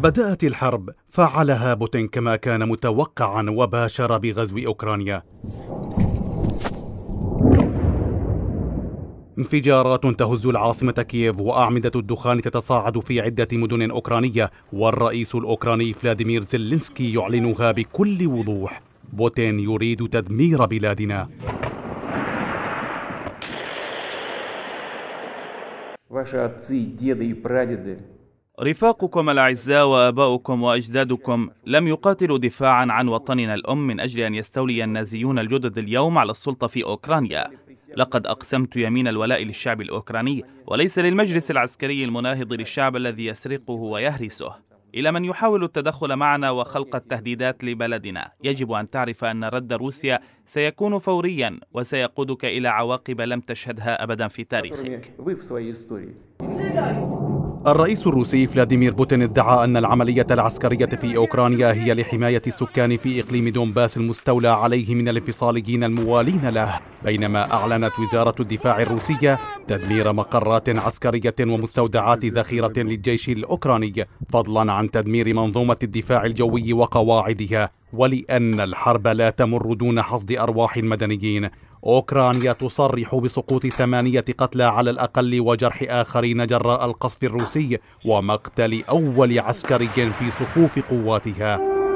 بدأت الحرب، فعلها بوتين كما كان متوقعا وباشر بغزو أوكرانيا. انفجارات تهز العاصمة كييف وأعمدة الدخان تتصاعد في عدة مدن أوكرانية، والرئيس الأوكراني فلاديمير زيلينسكي يعلنها بكل وضوح: بوتين يريد تدمير بلادنا. رفاقكم الأعزاء وآباؤكم وأجدادكم لم يقاتلوا دفاعا عن وطننا الأم من أجل أن يستولي النازيون الجدد اليوم على السلطة في أوكرانيا. لقد أقسمت يمين الولاء للشعب الأوكراني وليس للمجلس العسكري المناهض للشعب الذي يسرقه ويهرسه. إلى من يحاول التدخل معنا وخلق التهديدات لبلدنا، يجب أن تعرف أن رد روسيا سيكون فوريا وسيقودك إلى عواقب لم تشهدها أبدا في تاريخك. الرئيس الروسي فلاديمير بوتين ادعى أن العملية العسكرية في أوكرانيا هي لحماية السكان في إقليم دونباس المستولى عليه من الانفصاليين الموالين له، بينما أعلنت وزارة الدفاع الروسية تدمير مقرات عسكرية ومستودعات ذخيرة للجيش الأوكراني، فضلا عن تدمير منظومة الدفاع الجوي وقواعدها. ولأن الحرب لا تمر دون حصد أرواح المدنيين، أوكرانيا تصرح بسقوط 8 قتلى على الأقل وجرح آخرين جراء القصف الروسي ومقتل أول عسكري في صفوف قواتها.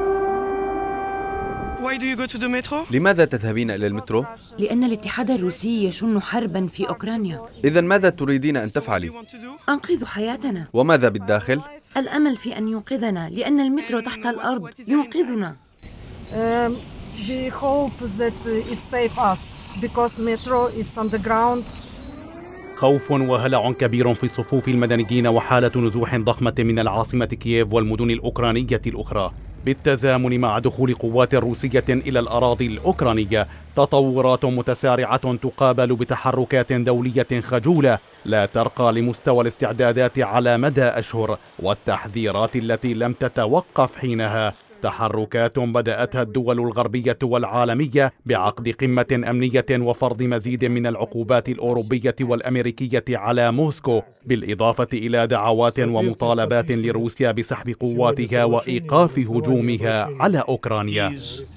لماذا تذهبين إلى المترو؟ لأن الاتحاد الروسي يشن حربا في أوكرانيا. إذن ماذا تريدين أن تفعلي؟ أنقذ حياتنا. وماذا بالداخل؟ الأمل في أن ينقذنا، لأن المترو تحت الأرض ينقذنا. We hope that it saves us because metro it's on the ground. خوف وهلع كبير في صفوف المدنيين وحالة نزوح ضخمة من العاصمة كييف والمدن الأوكرانية الأخرى، بالتزامن مع دخول قوات روسية إلى الأراضي الأوكرانية. تطورات متسارعة تقابل بتحركات دولية خجولة لا ترقى لمستوى الاستعدادات على مدى أشهر، والتحذيرات التي لم تتوقف حينها. تحركات بدأتها الدول الغربية والعالمية بعقد قمة أمنية وفرض مزيد من العقوبات الأوروبية والأمريكية على موسكو، بالإضافة إلى دعوات ومطالبات لروسيا بسحب قواتها وإيقاف هجومها على أوكرانيا.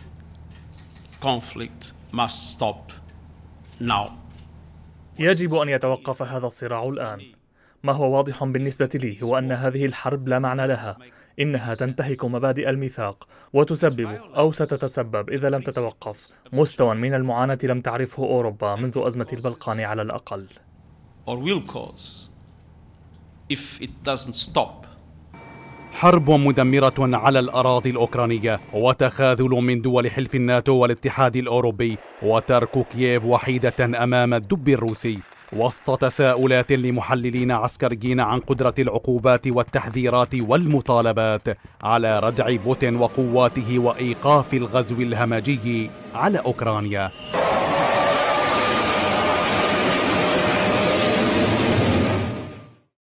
يجب أن يتوقف هذا الصراع الآن. ما هو واضح بالنسبة لي هو أن هذه الحرب لا معنى لها. إنها تنتهك مبادئ الميثاق وتسبب أو ستتسبب إذا لم تتوقف مستوى من المعاناة لم تعرفه أوروبا منذ أزمة البلقان على الأقل. حرب مدمرة على الأراضي الأوكرانية وتخاذل من دول حلف الناتو والاتحاد الأوروبي وترك كييف وحيدة أمام الدب الروسي، وسط تساؤلات لمحللين عسكريين عن قدرة العقوبات والتحذيرات والمطالبات على ردع بوتين وقواته وإيقاف الغزو الهمجي على أوكرانيا.